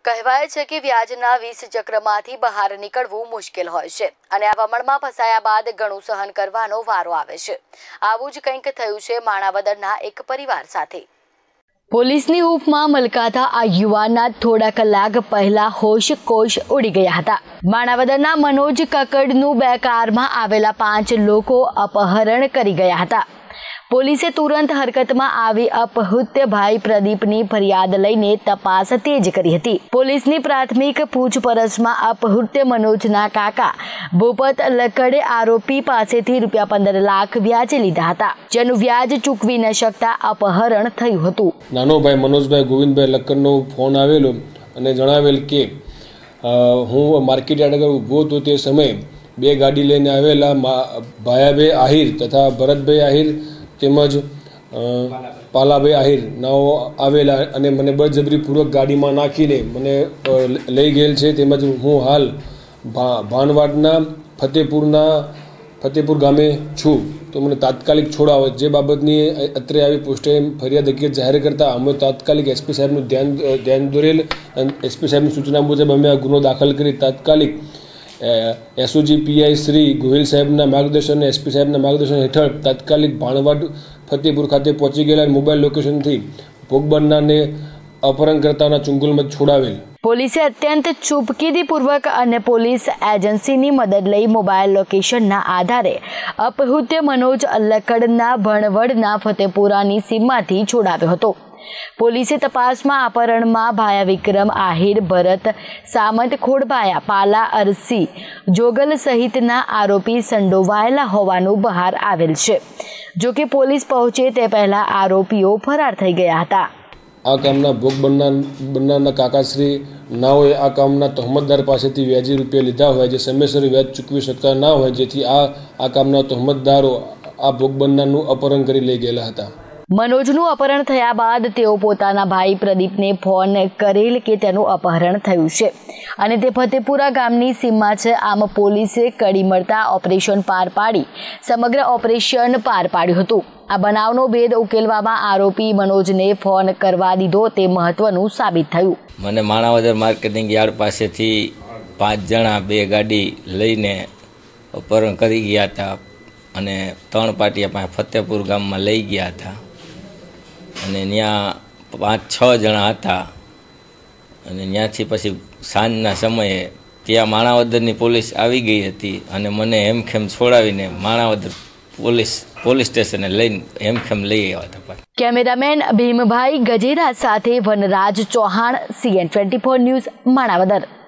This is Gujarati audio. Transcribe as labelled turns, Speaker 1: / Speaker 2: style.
Speaker 1: કહેવાય છે કે વ્યાજના 20 ચક્રમાંથી બહાર નીકળવું મુશ્કેલ હોય છે અને આ વમળમાં ફસાયા બાદ ઘણું સહન કરવાનો વારો આવે છે। આવું જ કંઈક થયું છે માણાવદરના એક પરિવાર સાથે। પોલીસની હૂંફમાં મલકાતા આ યુવાનના થોડા કલાક પહેલા હોશ કોશ ઉડી ગયા હતા। માણાવદરના મનોજ કકડનું 2 કારમાં આવેલા 5 લોકો અપહરણ કરી ગયા હતા। પોલીસે તુરંત હરકતમાં આવી અપહૃત્ય ભાઈ પ્રદીપની ફરિયાદ લઈને તપાસ તેજ કરી હતી। પોલીસની પ્રાથમિક પૂછપરછમાં અપહૃત્ય મનોજના કાકા ભૂપત લકડે આરોપી પાસેથી ₹15 લાખ વ્યાજે લીધા હતા, જેનું વ્યાજ ચૂકવી ન શકતા અપહરણ થયું હતું।
Speaker 2: નાનો ભાઈ મનોજભાઈ ગોવિંદભાઈ લક્કડનો ફોન આવેલો અને જણાવેલ કે હું માર્કેટ યાર્ડ આગળ ઊભો હતો તે સમયે 2 ગાડી લઈને આવેલા ભાયાભાઈ આહિર તથા ભરતભાઈ આહિર તેમજ પાલાભાઈ આહિર નાઓ આવેલા અને મને બળજબરીપૂર્વક ગાડીમાં નાખીને મને લઈ ગયેલ છે। તેમજ હું હાલ ભાનવાડના ફતેપુર ગામે છું, તો મને તાત્કાલિક છોડાવો, જે બાબતની અત્રે આવી પોસ્ટે ફરિયાદ હકીકત જાહેર કરતા અમે તાત્કાલિક એસપી સાહેબનું ધ્યાન દોરેલ અને એસપી સાહેબની સૂચના મુજબ અમે આ ગુનો દાખલ કરી તાત્કાલિક એસઓજી પીઆઈ શ્રી ગોહિલ સાહેબના માર્ગદર્શન અને એસપી સાહેબના માર્ગદર્શન હેઠળ તાત્કાલિક ભાણવાડ ફતેપુર ખાતે પહોંચી ગયેલા મોબાઈલ લોકેશનથી ભોગ બનનારને અપહરણકર્તાના ચુંગલમાં છોડાવેલ।
Speaker 1: પોલીસે અત્યંત ચૂપકીદીપૂર્વક અને પોલીસ એજન્સીની મદદ લઈ મોબાઈલ લોકેશનના આધારે અપહૃત્ય મનોજ લકડના ભણવડના ફતેપુરાની સીમમાંથી છોડાવ્યો હતો। પોલીસે તપાસમાં અપહરણમાં ભાયા વિક્રમ આહિર, ભરત સામંત ખોડભાયા, પાલા અરસી જોગલ સહિતના આરોપી સંડોવાયેલા હોવાનું બહાર આવેલ છે। જોકે પોલીસ પહોંચે તે પહેલા આરોપીઓ ફરાર થઈ ગયા હતા।
Speaker 2: આ કામના ભોગ બનનારના કાકાશ્રી નાઓએ આ કામના તહોમતદાર પાસેથી વ્યાજી રૂપિયા લીધા હોય, જે સમયસર વ્યાજ ચૂકવી શકતા ના હોય, જેથી આ કામના તહોમતદારો આ ભોગ બનનારનું અપહરણ કરી લઈ ગયેલા હતા।
Speaker 1: મનોજનું અપહરણ થયા બાદ તેઓ પોતાના ભાઈ પ્રદીપને ફોન કરેલ કે તેનું અપહરણ થયું છે અને તે ફતેપુરા ગામની સીમમાં છે। આમ પોલીસે કડી મળતા ઓપરેશન પાર પાડી સમગ્ર ઓપરેશન પાર પાડ્યું હતું। આ બનાવનો ભેદ ઉકેલવામાં આરોપી મનોજને ફોન કરવા દીધો તે મહત્વનું સાબિત થયું।
Speaker 3: મને માણાવદર માર્કેટિંગ યાર્ડ પાસેથી 5 જણા 2 ગાડી લઈને અપહરણ કરી ગયા હતા અને 3 પાટિયા પાસે ફતેપુર ગામમાં લઈ ગયા હતા અને ત્યાં 5-6 જણા હતા અને ત્યાંથી પછી સાંજના સમયે ત્યાં માણાવદરની પોલીસ આવી ગઈ હતી અને મને હેમખેમ છોડાવીને માણાવદર પોલીસ સ્ટેશને લઈને હેમખેમ લઈ આવ્યા હતા।
Speaker 1: કેમેરામેન ભીમભાઈ ગજેરા સાથે વનરાજ ચૌહાણ, CN24 ન્યૂઝ, માણાવદર।